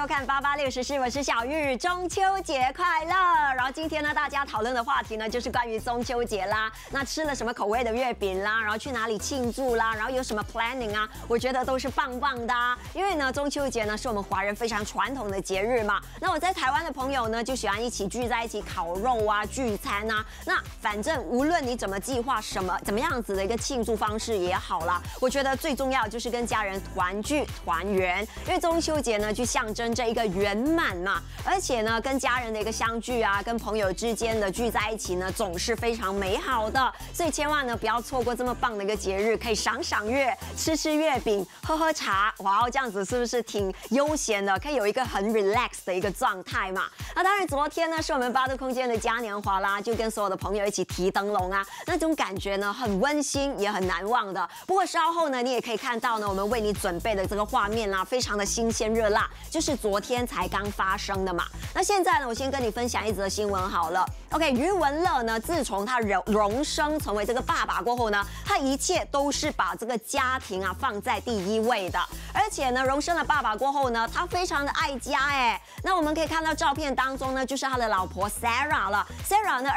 收看8864，我是小玉，中秋节快乐！然后今天呢，大家讨论的话题呢，就是关于中秋节啦。那吃了什么口味的月饼啦，然后去哪里庆祝啦，然后有什么 planning 啊？我觉得都是棒棒的啊。因为呢，中秋节呢是我们华人非常传统的节日嘛。那我在台湾的朋友呢，就喜欢一起聚在一起烤肉啊、聚餐啊。那反正无论你怎么计划怎么样子的一个庆祝方式也好啦，我觉得最重要就是跟家人团聚团圆，因为中秋节呢就象征这一个圆满嘛，而且呢跟家人的一个相聚啊，跟朋友之间的聚在一起呢，总是非常美好的，所以千万呢不要错过这么棒的一个节日，可以赏赏月、吃吃月饼、喝喝茶，哇，这样子是不是挺悠闲的？可以有一个很 relax 的一个状态嘛。那当然，昨天呢是我们八度空间的嘉年华啦，就跟所有的朋友一起提灯笼啊，那种感觉呢很温馨，也很难忘的。不过稍后呢，你也可以看到呢，我们为你准备的这个画面啦，非常的新鲜热辣，就是昨天才刚发生的嘛。那现在呢，我先跟你分享一则新闻好了。OK， 余文乐呢，自从他荣升成为这个爸爸过后呢，他一切都是把这个家庭啊放在第一位的。而且呢，荣升了爸爸过后呢，他非常的爱家哎。那我们可以看到照片当中呢，就是他的老婆 Sarah 了。Sarah 呢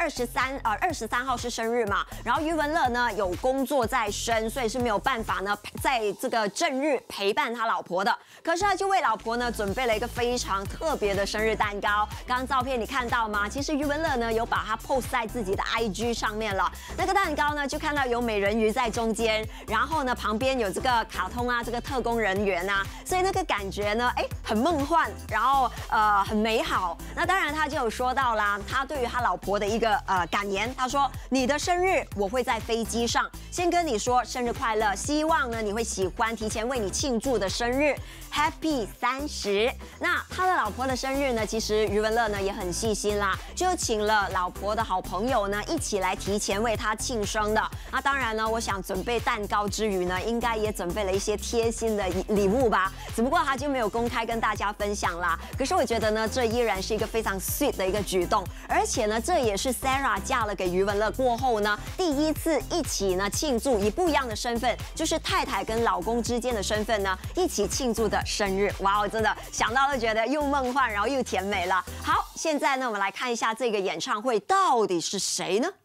23号是生日嘛，然后余文乐呢有工作在身，所以是没有办法呢在这个正日陪伴他老婆的。可是他就为老婆呢准备了一个非常特别的生日蛋糕。刚刚照片你看到吗？其实余文乐呢有把它 post 在自己的 IG 上面了。那个蛋糕呢就看到有美人鱼在中间，然后呢旁边有这个卡通啊，这个特工人员啊，所以那个感觉呢，很梦幻，然后很美好。那当然他就有说到啦，他对于他老婆的一个感言，他说：“你的生日我会在飞机上先跟你说生日快乐，希望呢你会喜欢提前为你庆祝的生日 ，Happy 30。”那他的老婆的生日呢，其实余文乐呢也很细心啦，就请了老婆的好朋友呢一起来提前为他庆生的。那当然呢，我想准备蛋糕之余呢，应该也准备了一些贴心的礼物吧，只不过他就没有公开跟大家分享啦。可是我觉得呢，这依然是一个非常 sweet 的一个举动，而且呢，这也是 Sarah 嫁了给余文乐过后呢，第一次一起呢庆祝，以不一样的身份，就是太太跟老公之间的身份呢，一起庆祝的生日。哇，我真的想到都觉得又梦幻，然后又甜美了。好，现在呢，我们来看一下这个演唱会到底是谁呢？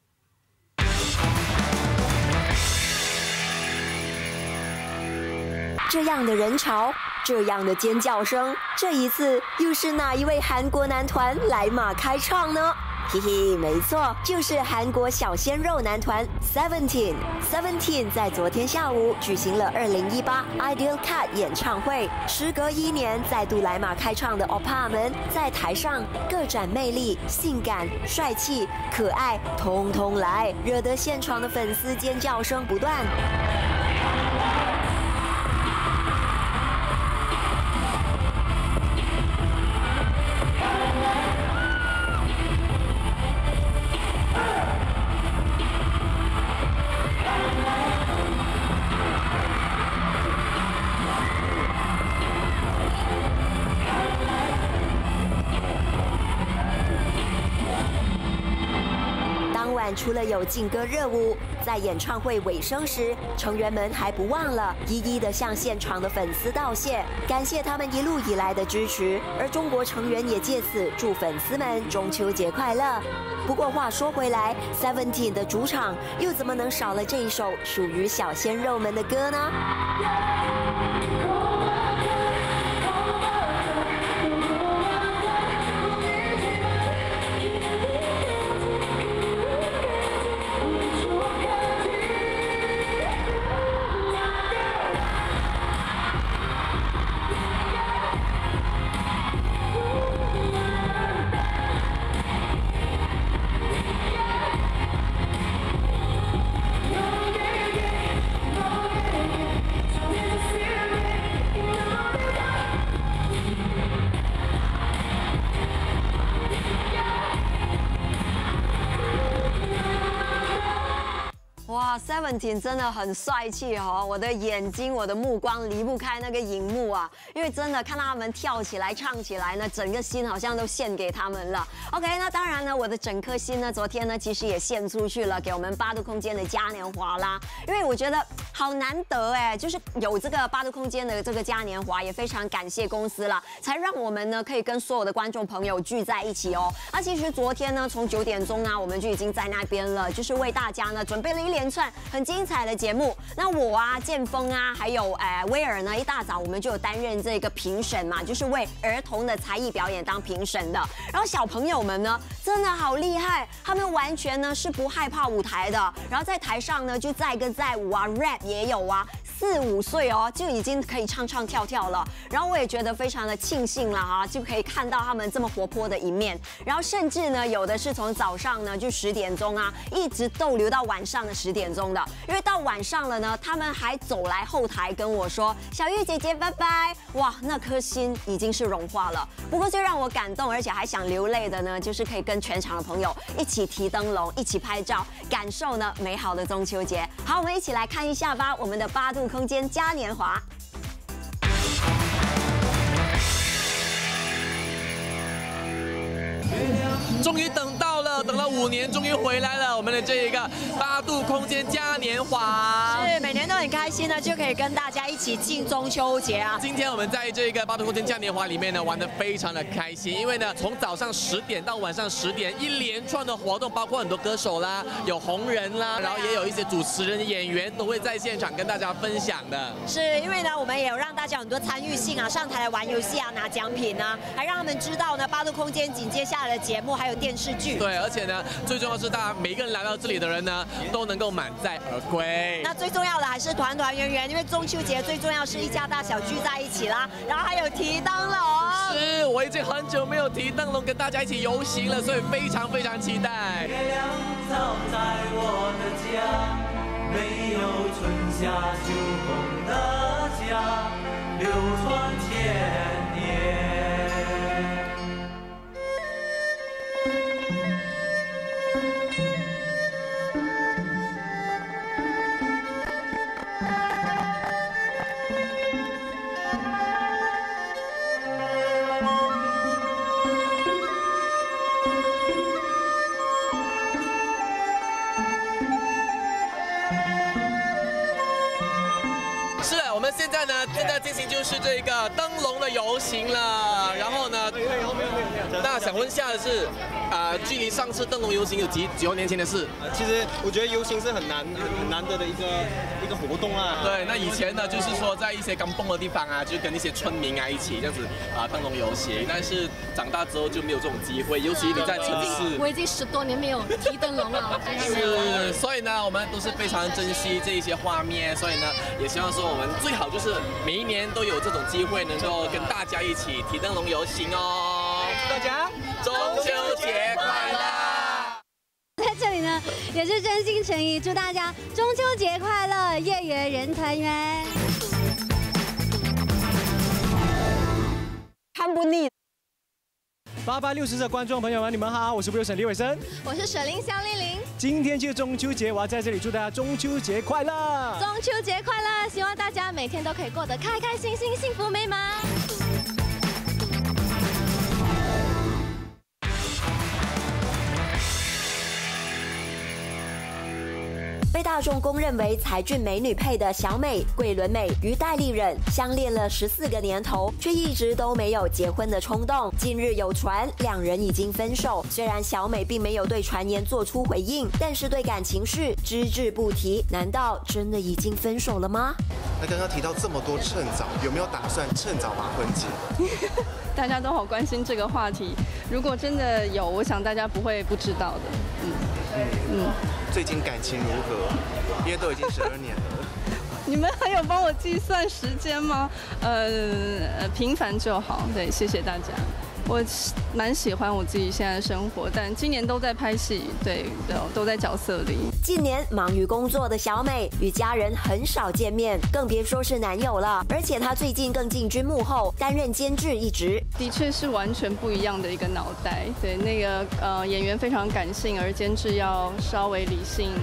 这样的人潮，这样的尖叫声，这一次又是哪一位韩国男团来马开唱呢？嘿嘿，没错，就是韩国小鲜肉男团 Seventeen。Seventeen 在昨天下午举行了2018 Ideal Cut 演唱会，时隔1年再度来马开唱的欧巴们在台上各展魅力，性感、帅气、可爱，通通来，惹得现场的粉丝尖叫声不断。除了有劲歌热舞，在演唱会尾声时，成员们还不忘了一一的向现场的粉丝道谢，感谢他们一路以来的支持。而中国成员也借此祝粉丝们中秋节快乐。不过话说回来 ，Seventeen 的主场又怎么能少了这一首属于小鲜肉们的歌呢？ 哇，Seventeen 真的很帅气哦！我的眼睛、我的目光离不开那个荧幕啊，因为真的看到他们跳起来、唱起来呢，整个心好像都献给他们了。OK， 那当然呢，我的整颗心呢，昨天呢其实也献出去了，给我们八度空间的嘉年华啦。因为我觉得好难得哎，就是有这个八度空间的这个嘉年华，也非常感谢公司啦，才让我们呢可以跟所有的观众朋友聚在一起哦。那其实昨天呢，从9点钟啊，我们就已经在那边了，就是为大家呢准备了一连串很精彩的节目。那我啊、建峰啊，还有威尔呢，一大早我们就有担任这个评审嘛，就是为儿童的才艺表演当评审的。然后小朋友们呢，真的好厉害，他们完全呢是不害怕舞台的，然后在台上呢就载歌载舞啊 ，rap 也有啊。4、5岁哦，就已经可以唱唱跳跳了。然后我也觉得非常的庆幸了哈，就可以看到他们这么活泼的一面。然后甚至呢，有的是从早上呢就10点钟啊，一直逗留到晚上的10点钟的。因为到晚上了呢，他们还走来后台跟我说：“小玉姐姐，拜拜。”哇，那颗心已经是融化了。不过最让我感动，而且还想流泪的呢，就是可以跟全场的朋友一起提灯笼，一起拍照，感受呢美好的中秋节。好，我们一起来看一下吧，我们的8度空间嘉年华。 终于等到了，等了5年，终于回来了。我们的这一个8度空间嘉年华， 是每年都很开心呢，就可以跟大家一起庆中秋节啊。 今天我们在这个8度空间嘉年华里面呢，玩得非常的开心，因为呢，从早上10点到晚上10点，一连串的活动，包括很多歌手啦，有红人啦，然后也有一些主持人、演员都会在现场跟大家分享的。 是因为呢，我们也有让大家很多参与性啊，上台来玩游戏啊，拿奖品啊，还让他们知道呢，8度空间紧接下来的节目还有电视剧。 对，而且呢，最重要是大家每一个人来到这里的人呢，都能够满载而归。 那最重要的还是团团圆圆，因为中秋节最重要是一家大小聚在一起啦，然后还有提灯笼。 是，我已经很久没有提灯笼跟大家一起游行了，所以非常非常期待。 月亮照在我的家，没有春夏秋冬的家，流传千年。 现在呢，正在进行就是这个灯笼的游行了。然后呢，那想问下的是，距离上次灯笼游行有几多年前的事？ 其实我觉得游行是很难得的一个活动啊。 对，那以前呢，就是说在一些刚蹦的地方啊，就跟一些村民啊一起这样子灯笼游行。但是长大之后就没有这种机会，尤其你在城市。 我已经10多年没有提灯笼了。 是，所以呢，我们都是非常珍惜这一些画面，所以呢，也希望说我们最好就是每一年都有这种机会，能够跟大家一起提灯笼游行哦。 大家中秋节快乐！ 在这里呢，也是真心诚意祝大家中秋节快乐，月圆人团圆。 看不腻。 8860的观众朋友们，你们好，我是Wilson李伟生， 我是水灵香丽玲。 今天就是中秋节，我要在这里祝大家中秋节快乐！ 中秋节快乐！希望大家每天都可以过得开开心心、幸福美满。 被大众公认为才俊美女配的小美、桂纶镁与戴立忍相恋了14个年头，却一直都没有结婚的冲动。近日有传两人已经分手，虽然小美并没有对传言做出回应，但是对感情事只字不提。难道真的已经分手了吗？ 那刚刚提到这么多趁早，有没有打算趁早把婚结？ 大家都好关心这个话题，如果真的有，我想大家不会不知道的。 最近感情如何？因为都已经12年了。 你们还有帮我计算时间吗？平凡就好。对，谢谢大家。我蛮喜欢我自己现在的生活，但今年都在拍戏，对，都在角色里。 近年忙于工作的小美与家人很少见面，更别说是男友了。而且她最近更进军幕后，担任监制一职。 的确是完全不一样的一个脑袋。对，那个演员非常感性，而监制要稍微理性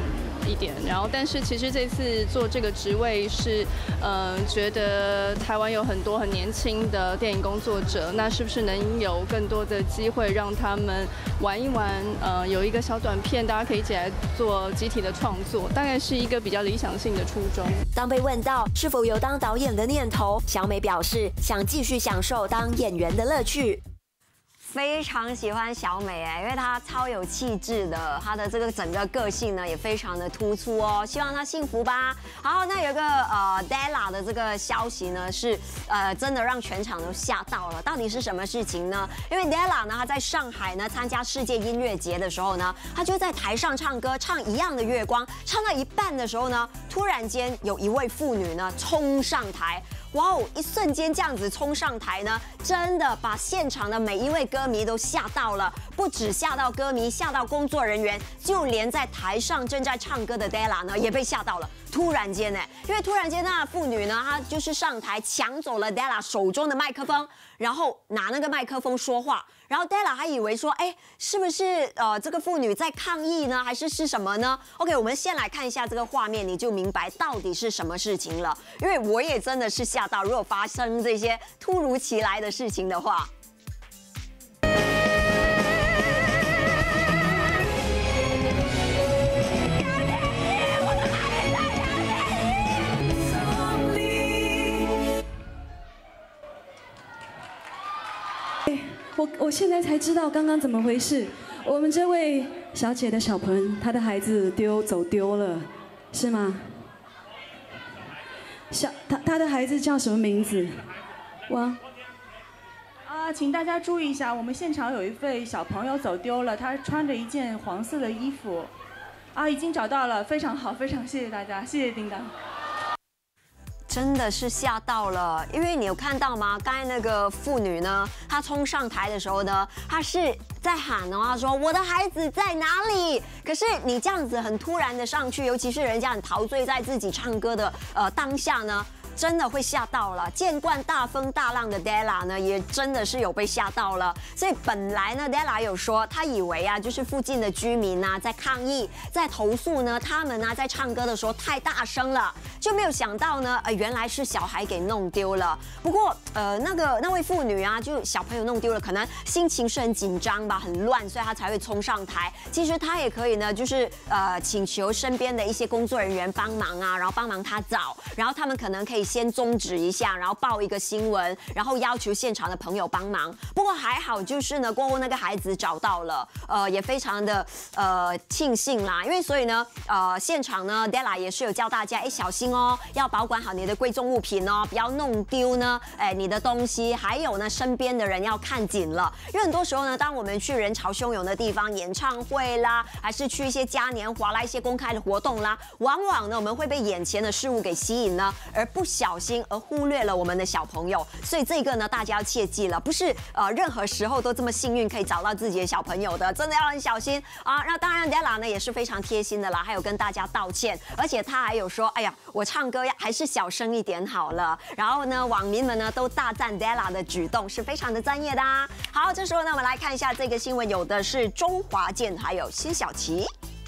一点。然后，但是其实这次做这个职位是，觉得台湾有很多很年轻的电影工作者，那是不是能有更多的机会让他们玩一玩？有一个小短片，大家可以一起来做集体的创作，大概是一个比较理想性的初衷。 当被问到是否有当导演的念头，小美表示想继续享受当演员的乐趣。 非常喜欢小美因为她超有气质的，她的这个整个个性呢也非常的突出哦，希望她幸福吧。好，那有一个Della 的这个消息呢是真的让全场都吓到了，到底是什么事情呢？因为 Della 呢她在上海呢参加世界音乐节的时候呢，她就在台上唱歌，唱《一样的月光》，唱到一半的时候呢，突然间有一位妇女呢冲上台。哇哦！一瞬间这样子冲上台呢，真的把现场的每一位歌迷都吓到了。不止吓到歌迷，吓到工作人员，就连在台上正在唱歌的 Della 呢，也被吓到了。突然间因为突然间那妇女呢，她就是上台抢走了 Della 手中的麦克风，然后拿那个麦克风说话。然后 Della 还以为说，是不是这个妇女在抗议呢，还是什么呢 ？OK， 我们先来看一下这个画面，你就明白到底是什么事情了。因为我也真的是吓到，如果发生这些突如其来的事情的话。 我现在才知道刚刚怎么回事。我们这位小姐的小朋友，她的孩子走丢了，是吗？她的孩子叫什么名字？ 请大家注意一下，我们现场有一位小朋友走丢了，他穿着一件黄色的衣服。已经找到了，非常好，非常谢谢大家，谢谢叮当。 真的是吓到了，因为你有看到吗？刚才那个妇女呢，她冲上台的时候呢，她是在喊哦，她说我的孩子在哪里？可是你这样子很突然的上去，尤其是人家很陶醉在自己唱歌的当下呢。真的会吓到了，见惯大风大浪的 Della 呢，也真的是有被吓到了。所以本来呢 ，Della 有说，她以为就是附近的居民在抗议，在投诉呢，他们在唱歌的时候太大声了，就没有想到呢，原来是小孩给弄丢了。不过，那位妇女就小朋友弄丢了，可能心情是很紧张吧，很乱，所以她才会冲上台。其实她也可以呢，就是请求身边的一些工作人员帮忙然后帮忙她找，然后他们可能可以先终止一下，然后报一个新闻，然后要求现场的朋友帮忙。不过还好，就是呢，过后那个孩子找到了，也非常的庆幸啦。因为所以呢，现场呢 ，Della 也是有教大家，小心哦，要保管好你的贵重物品哦，不要弄丢呢，你的东西，还有呢，身边的人要看紧了。因为很多时候呢，当我们去人潮汹涌的地方，演唱会啦，还是去一些嘉年华啦、一些公开的活动啦，往往呢，我们会被眼前的事物给吸引呢，而不小心而忽略了我们的小朋友，所以这个呢，大家要切记了，不是任何时候都这么幸运可以找到自己的小朋友的，真的要很小心那当然 Della 呢也是非常贴心的啦，还有跟大家道歉，而且他还有说，哎呀，我唱歌还是小声一点好了。然后呢，网民们呢都大赞 Della 的举动是非常的专业的好，这时候呢，我们来看一下这个新闻，有的是周华健还有辛晓琪。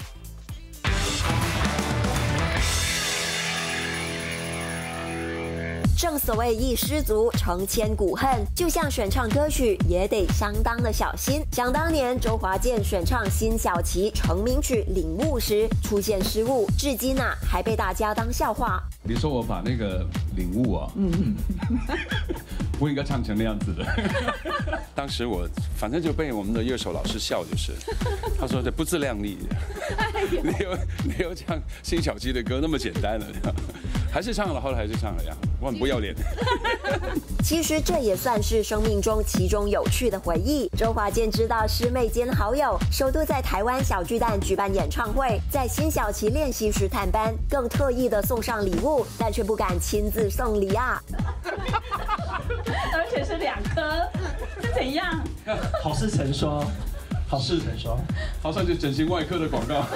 正所谓一失足成千古恨，就像选唱歌曲也得相当的小心。想当年周华健选唱辛晓琪成名曲《领悟》时出现失误，至今还被大家当笑话。 你说我把那个领悟不应该唱成那样子的。 当时我反正就被我们的乐手老师笑，就是他说这不自量力，你有唱辛晓琪的歌那么简单了，还是唱了，后来还是唱了呀，我很不要脸。 其实这也算是生命中其中有趣的回忆。周华健知道师妹兼好友首度在台湾小巨蛋举办演唱会，在辛晓琪练习时探班，更特意的送上礼物，但却不敢亲自送礼而且是2颗，是怎样？ 好事成双，好事成双， 好像就整形外科的广告。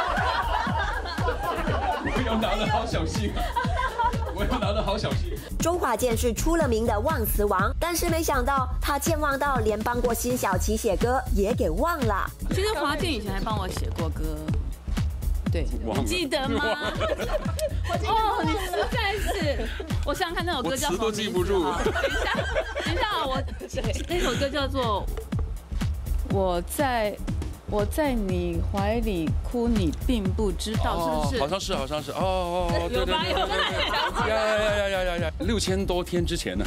我要拿得好小心我要拿得好小心。 周华健是出了名的忘词王，但是没想到他健忘到连帮过辛晓琪写歌也给忘了。 其实华健以前还帮我写过歌， 对，你记得吗？哦，你实在是，我想想看那首歌叫什么名字？ 我词都记不住。 等一下，我那首歌叫做我在你怀里哭，你并不知道，是不是？ 好像是哦，对对对呀，6000多天之前呢。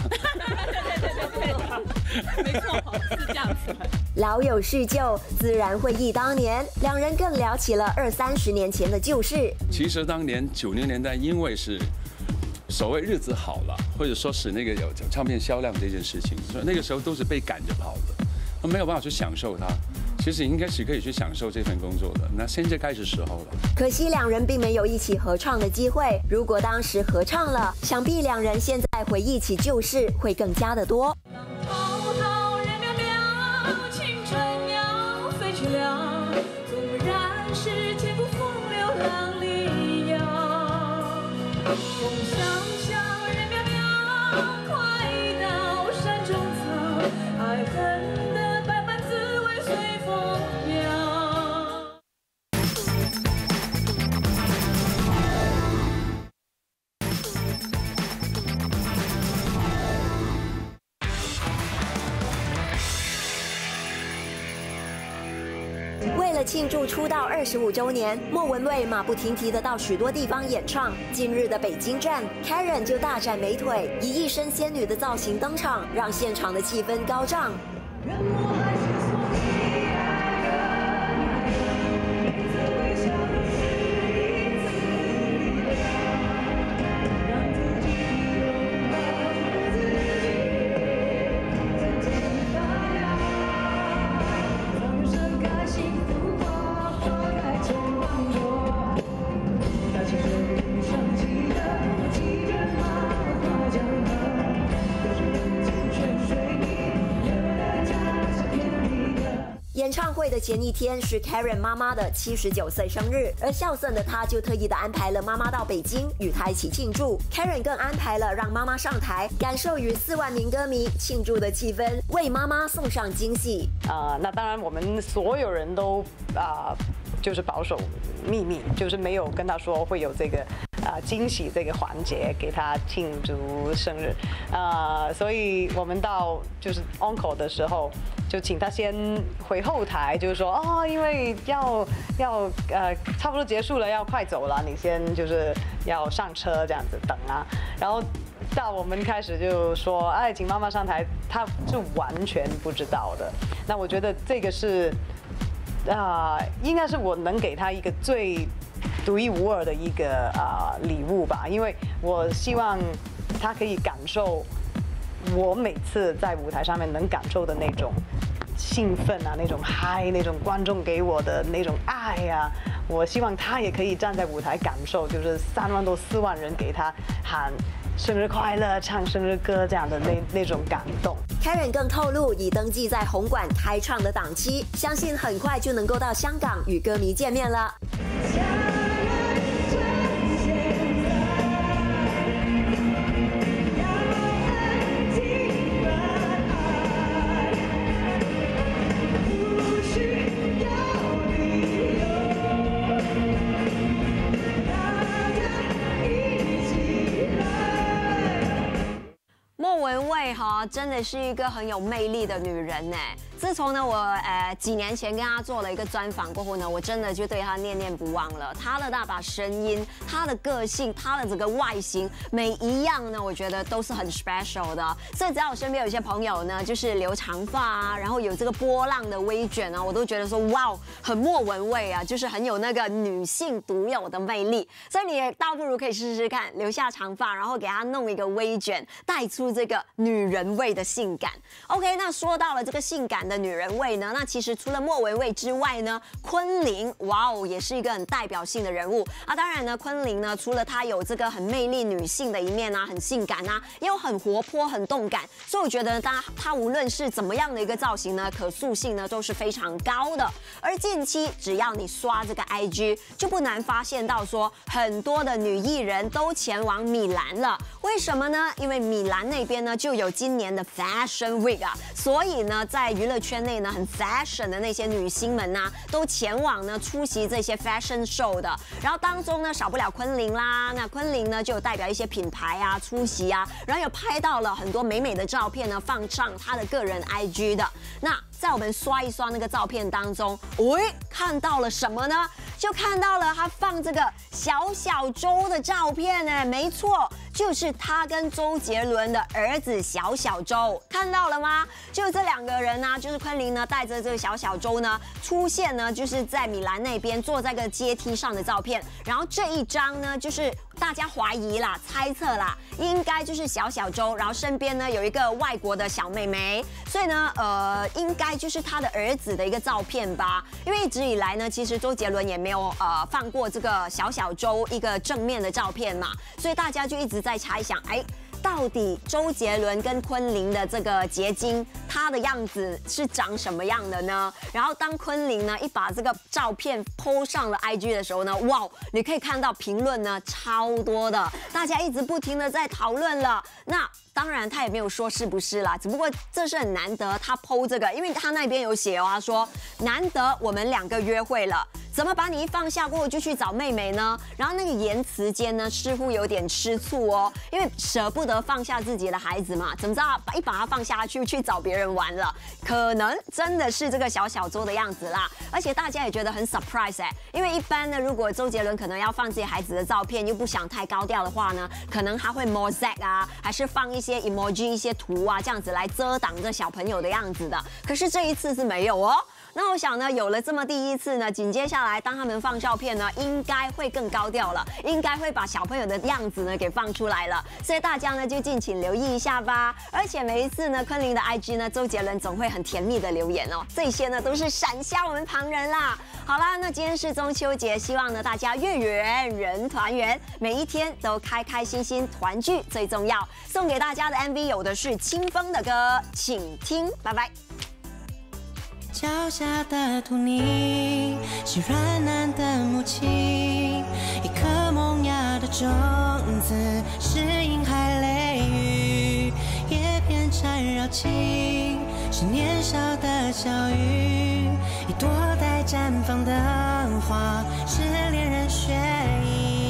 没错，是这样子。 老友叙旧，自然会忆当年，两人更聊起了20-30年前的旧事。 其实当年90年代，因为是所谓日子好了，或者说是那个有唱片销量这件事情，所以那个时候都是被赶着跑的，没有办法去享受它。其实应该是可以去享受这份工作的，那现在开始时候了。 可惜两人并没有一起合唱的机会，如果当时合唱了，想必两人现在回忆起旧事会更加的多。为了庆祝出道25周年，莫文蔚马不停蹄地到许多地方演唱。近日的北京站 ，Karen 就大展美腿，以一身仙女的造型登场，让现场的气氛高涨。演唱会的前一天是 Karen 妈妈的79岁生日，而孝顺的她就特意的安排了妈妈到北京与她一起庆祝。Karen 更安排了让妈妈上台，感受与4万名歌迷庆祝的气氛，为妈妈送上惊喜。 那当然我们所有人都就是保守秘密，就是没有跟她说会有这个惊喜这个环节给她庆祝生日。所以我们到就是 encore 的时候，就请她先回后台，就是说因为要差不多结束了，要快走了，你先就是要上车这样子等啊。然后到我们开始就说请妈妈上台，她是完全不知道的。那我觉得这个是应该是我能给她一个最独一无二的一个礼物吧，因为我希望她可以感受我每次在舞台上面能感受的那种兴奋啊，那种嗨，那种观众给我的那种爱啊，我希望她也可以站在舞台感受，就是3万多4万人给她喊生日快乐，唱生日歌这样的那种感动。 Karen 更透露，已登记在红馆开唱的档期，相信很快就能够到香港与歌迷见面了。 莫文蔚真的是一个很有魅力的女人呢。自从呢我几年前跟她做了一个专访过后呢，我真的就对她念念不忘了。她的那把声音，她的个性，她的这个外形，每一样呢，我觉得都是很 special 的。所以只要我身边有一些朋友呢，就是留长发啊，然后有这个波浪的微卷啊，我都觉得说哇，很莫文蔚啊，就是很有那个女性独有的魅力。所以你也倒不如可以试试看，留下长发，然后给她弄一个微卷，带出这个女人味的性感。OK， 那说到了这个性感的女人味呢，那其实除了莫文蔚之外呢，昆凌，哇哦，也是一个很代表性的人物啊。当然呢，昆凌呢，除了她有这个很魅力女性的一面啊，很性感啊，也有很活泼、很动感。所以我觉得她无论是怎么样的一个造型呢，可塑性呢都是非常高的。而近期只要你刷这个 IG， 就不难发现到说，很多的女艺人都前往米兰了。为什么呢？因为米兰那边呢就有今年的 Fashion Week 啊，所以呢，在娱乐圈内呢很 fashion 的那些女星们呐，都前往呢出席这些 fashion show 的。然后当中呢少不了昆凌啦，那昆凌呢就有代表一些品牌啊出席啊，然后有拍到了很多美美的照片呢，放上她的个人 IG 的。那在我们刷一刷那个照片当中，看到了什么呢？就看到了他放这个小小周的照片呢，没错，就是他跟周杰伦的儿子小小周，看到了吗？就这两个人呢，就是昆凌呢带着这个小小周呢出现呢，就是在米兰那边坐在个阶梯上的照片。然后这一张呢，就是大家怀疑啦、猜测啦，应该就是小小周，然后身边呢有一个外国的小妹妹，所以呢，应该就是他的儿子的一个照片吧。因为一直以来呢，其实周杰伦也没有放过这个小小周一个正面的照片嘛，所以大家就一直在猜想，到底周杰伦跟昆凌的这个结晶，他的样子是长什么样的呢？然后当昆凌呢一把这个照片 po 上了 IG 的时候呢，哇，你可以看到评论呢超多的，大家一直不停的在讨论了。那当然他也没有说是不是啦，只不过这是很难得他 po 这个，因为他那边有写他说难得我们2个约会了。怎么把你一放下过后就去找妹妹呢？然后那个言辞间呢，似乎有点吃醋哦，因为舍不得放下自己的孩子嘛，怎么知道把他放下去找别人玩了？可能真的是这个小小周的样子啦。而且大家也觉得很 surprise 因为一般呢，如果周杰伦可能要放自己孩子的照片，又不想太高调的话呢，可能他会 mosaic 啊，还是放一些 emoji 一些图啊，这样子来遮挡着小朋友的样子的。可是这一次是没有哦。那我想呢，有了这么第一次呢，紧接下来当他们放照片呢，应该会更高调了，应该会把小朋友的样子呢给放出来了，所以大家呢就敬请留意一下吧。而且每一次呢，昆凌的 IG 呢，周杰伦总会很甜蜜的留言哦，这些呢都是闪瞎我们旁人啦。好啦，那今天是中秋节，希望呢大家月圆人团圆，每一天都开开心心，团聚最重要。送给大家的 MV 有的是清风的歌，请听，拜拜。 脚下的土泥是软烂的母亲，一颗萌芽的种子适应海雷雨，叶片缠绕情，是年少的小雨，一朵待绽放的花，是恋人血液。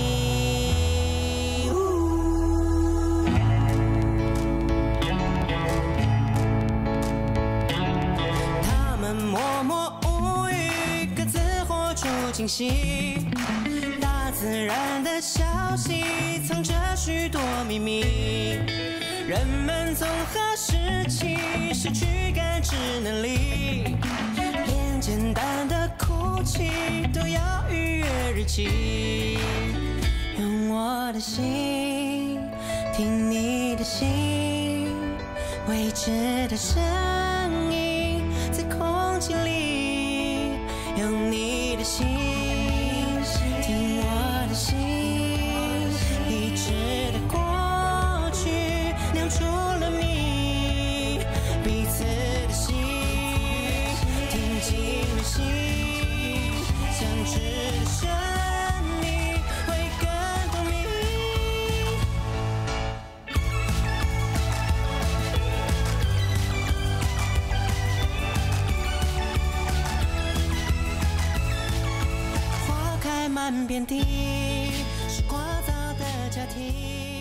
默默无语，各自活出惊喜。大自然的消息藏着许多秘密，人们从何时起失去感知能力？连简单的哭泣都要预约日期。用我的心听你的心，未知的声音在空气里，用你的心听我的心，已知的过去酿出了谜，彼此的心听进了心，相知的生命会更透明。花开满遍地，是聒噪的家庭。